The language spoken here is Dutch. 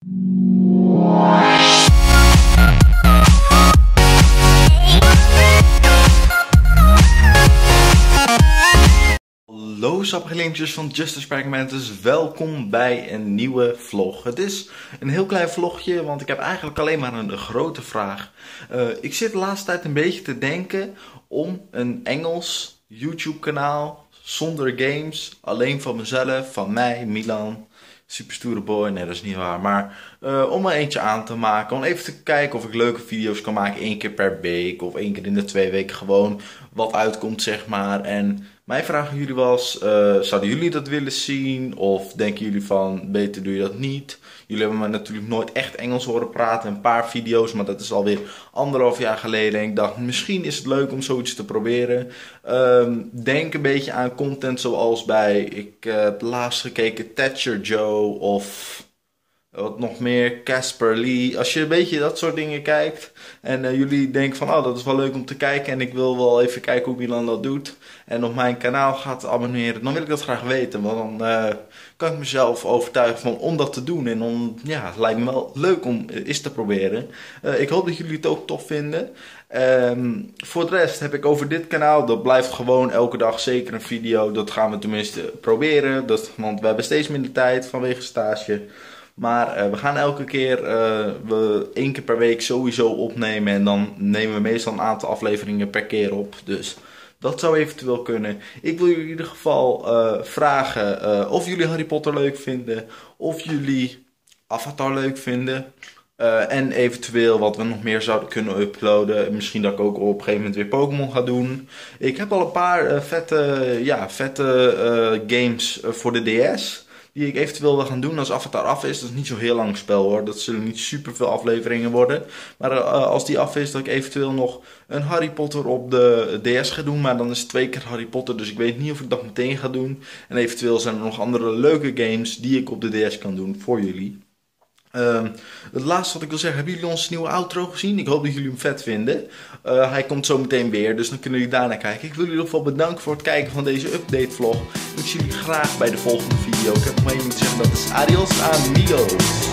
Hallo sappegelintjes van Justice Fragmentus, welkom bij een nieuwe vlog. Het is een heel klein vlogje, want ik heb eigenlijk alleen maar een grote vraag. Ik zit de laatste tijd een beetje te denken om een Engels YouTube kanaal zonder games, alleen van mezelf, van mij, Milan, superstoere boy, nee dat is niet waar, maar om er eentje aan te maken, om even te kijken of ik leuke video's kan maken, 1 keer per week of 1 keer in de 2 weken, gewoon wat uitkomt zeg maar. En mijn vraag aan jullie was, zouden jullie dat willen zien of denken jullie van beter doe je dat niet? Jullie hebben me natuurlijk nooit echt Engels horen praten, een paar video's, maar dat is alweer 1,5 jaar geleden. En ik dacht, misschien is het leuk om zoiets te proberen. Denk een beetje aan content zoals bij, ik heb laatst gekeken, Thatcher Joe of wat nog meer, Casper Lee. Als je een beetje dat soort dingen kijkt en jullie denken van, oh dat is wel leuk om te kijken en ik wil wel even kijken hoe Milan dat doet en op mijn kanaal gaat abonneren, dan wil ik dat graag weten, want dan kan ik mezelf overtuigen van om dat te doen en dan, ja, het lijkt me wel leuk om eens te proberen. Ik hoop dat jullie het ook tof vinden. Voor de rest heb ik over dit kanaal, dat blijft gewoon elke dag zeker een video, dat gaan we tenminste proberen, want we hebben steeds minder tijd vanwege stage. Maar we gaan elke keer 1 keer per week sowieso opnemen. En dan nemen we meestal een aantal afleveringen per keer op. Dus dat zou eventueel kunnen. Ik wil jullie in ieder geval vragen of jullie Harry Potter leuk vinden. Of jullie Avatar leuk vinden. En eventueel wat we nog meer zouden kunnen uploaden. Misschien dat ik ook op een gegeven moment weer Pokémon ga doen. Ik heb al een paar vette games voor de DS. Die ik eventueel wil gaan doen als Avatar af is. Dat is niet zo'n heel lang spel hoor. Dat zullen niet super veel afleveringen worden. Maar als die af is, dat ik eventueel nog een Harry Potter op de DS ga doen. Maar dan is het 2 keer Harry Potter. Dus ik weet niet of ik dat meteen ga doen. En eventueel zijn er nog andere leuke games die ik op de DS kan doen voor jullie. Het laatste wat ik wil zeggen, hebben jullie onze nieuwe outro gezien? Ik hoop dat jullie hem vet vinden. Hij komt zo meteen weer, dus dan kunnen jullie daarna kijken. Ik wil jullie in ieder geval bedanken voor het kijken van deze update vlog. Ik zie jullie graag bij de volgende video. Ik heb nog maar één ding te zeggen, dat is adios amigos.